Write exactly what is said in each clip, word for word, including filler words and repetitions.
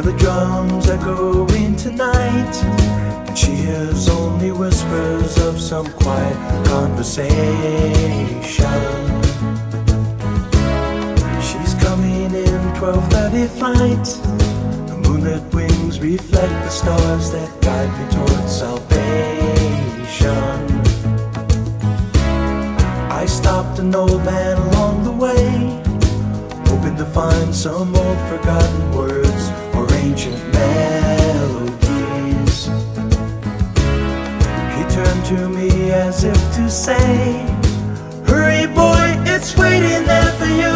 hear the drums echoing tonight, and she hears only whispers of some quiet conversation. She's coming in twelve thirty flight. The moonlit wings reflect the stars that guide me towards salvation. I stopped an old man along the way, hoping to find some old forgotten words or ancient melodies. He turned to me as if to say, "Hurry boy, it's waiting there for you."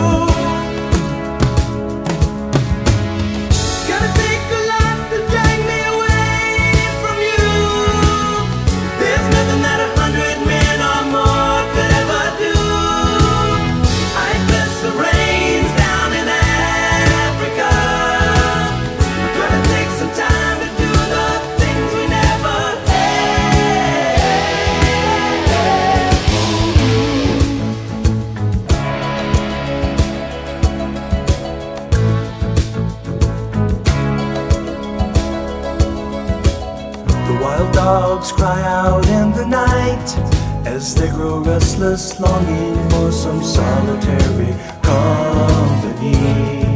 Wild dogs cry out in the night as they grow restless, longing for some solitary company.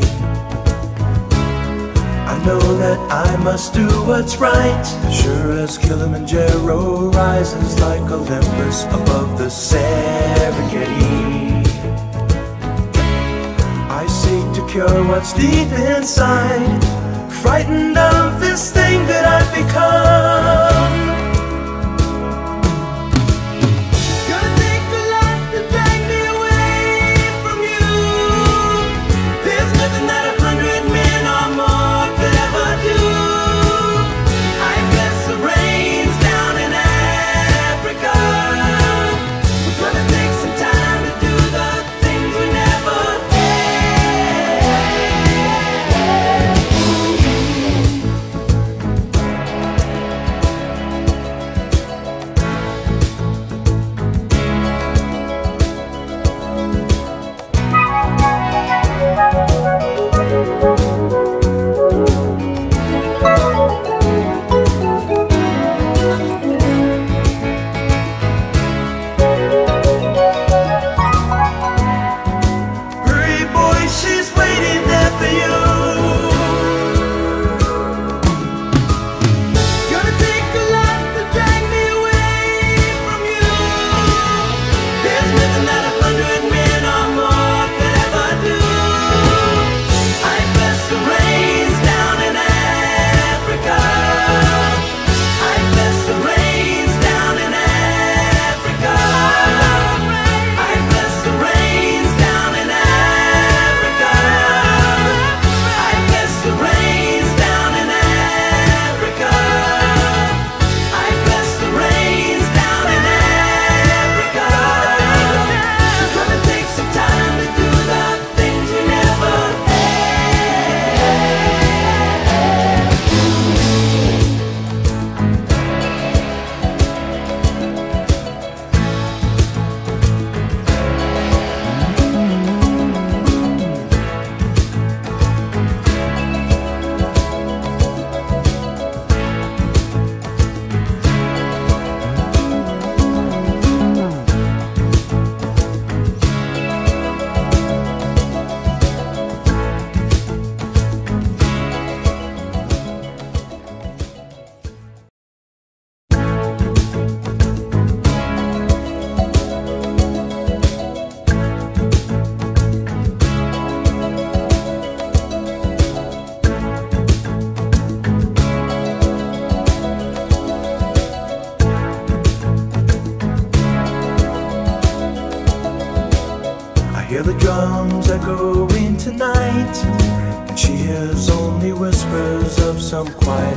I know that I must do what's right, sure as Kilimanjaro rises like Olympus above the Serengeti. I seek to cure what's deep inside, frightened of this thing that I've become. It's gonna take a lot to drag me away from you. There's nothing that a hundred men or more could ever do. I bless the rains down in Africa. We're gonna take some time to do the things we never hear the drums echoing tonight, and she hears only whispers of some quiet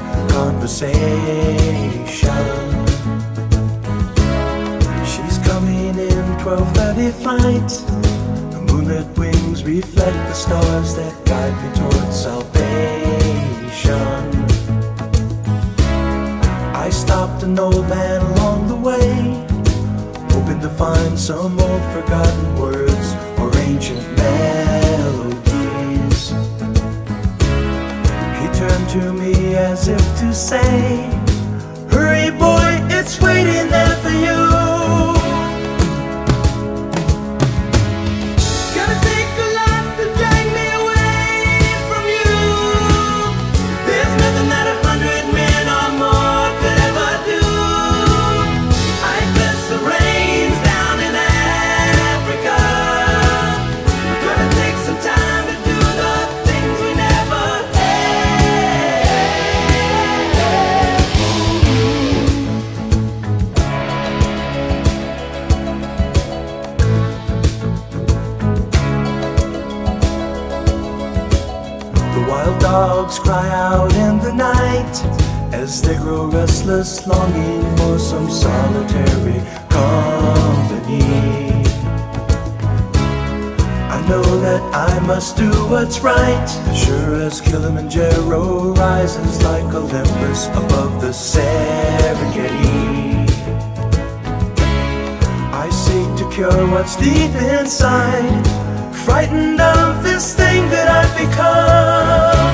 conversation. She's coming in twelve thirty flight. The moonlit wings reflect the stars that guide me towards salvation. I stopped an old man along the way, hoping to find some old forgotten words or ancient melodies. He to me as if to say, hurry boy, it's waiting there for you. It's gonna take a lot to drag me away from you. There's nothing that a hundred men or more could ever do. I bless the rains down in Africa. It's gonna take some time to do the things we never Wild dogs cry out in the night as they grow restless, longing for some solitary company. I know that I must do what's right, sure as Kilimanjaro rises like Olympus above the Serengeti. I seek to cure what's deep inside, frightened of this thing that I've become.